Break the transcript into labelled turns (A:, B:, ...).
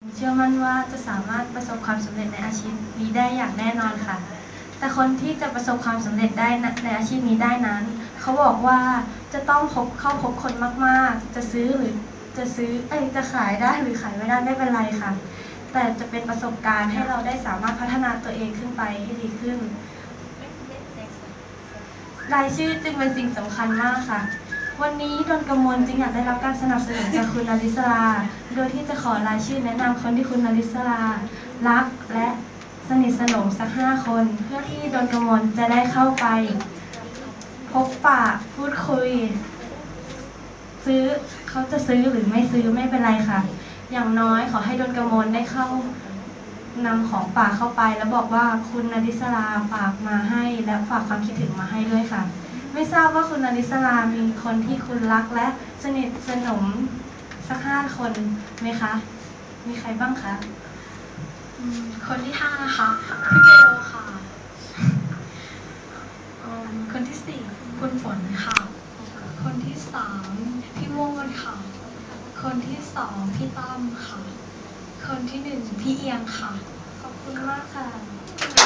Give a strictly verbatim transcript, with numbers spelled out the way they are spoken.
A: เชื่อมั่นว่าจะสามารถประสบความสำเร็จในอาชีพนี้ได้อย่างแน่นอนค่ะแต่คนที่จะประสบความสำเร็จได้ในอาชีพนี้ได้นั้นเขาบอกว่าจะต้องพบเข้าพบคนมากๆจะซื้อหรือจะซื้อเอ้ยจะขายได้หรือขายไม่ได้ไม่เป็นไรค่ะแต่จะเป็นประสบการณ์ให้เราได้สามารถพัฒนาตัวเองขึ้นไปให้ดีขึ้นรายชื่อจึงเป็นสิ่งสำคัญมากค่ะวันนี้ดนกมลจึงอยากได้รับการสนับสนุนจากคุณนริศราโดยที่จะขอรายชื่อแนะนำคนที่คุณนริศรารักและสนิทสนมสักห้าคนเพื่อที่ดนกมลจะได้เข้าไปพบปะพูดคุยซื้อเขาจะซื้อหรือไม่ซื้อไม่เป็นไรค่ะอย่างน้อยขอให้ดนกมลได้เข้านำของฝากเข้าไปแล้วบอกว่าคุณนริศราฝากมาให้และฝากความคิดถึงมาให้ด้วยค่ะไม่ทราบว่าคุณนริศรามีคนที่คุณรักและสนิทสนมสักห้าคนไหมคะมีใครบ้างคะ
B: คนที่ห้านะคะพี่เบลค่ะคนที่สี่คุณฝนค่ะคนที่สามพี่โมดค่ะคนที่สองพี่ตั้มค่ะคนที่หนึ่งพี่เอียงค่ะ
A: ขอบคุณมากค่ะ